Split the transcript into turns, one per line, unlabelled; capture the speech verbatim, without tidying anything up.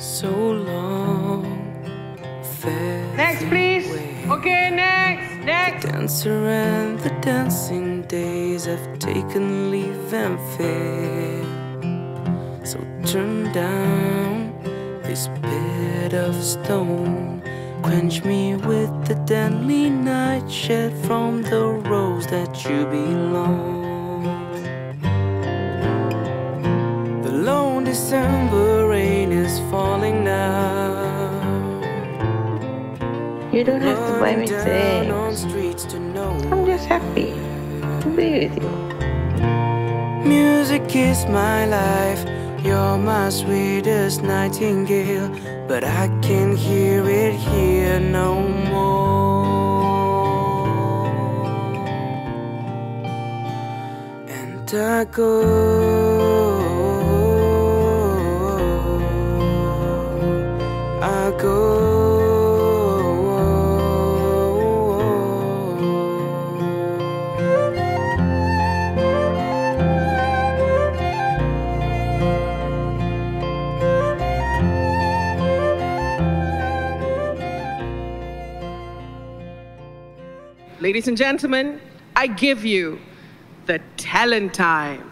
so long.
Next, please. Okay, next, next.
The dancer and the dancing days have taken leave and fade. So turn down this bed of stone. Quench me with the deadly night shed from the rose that you belong. The lone December rain is falling now.
You don't have to buy me things. I'm just happy to be with you.
Music is my life. You're my sweetest nightingale, but I can't hear it here no more. And I go, I go.
Ladies and gentlemen, I give you the talent time.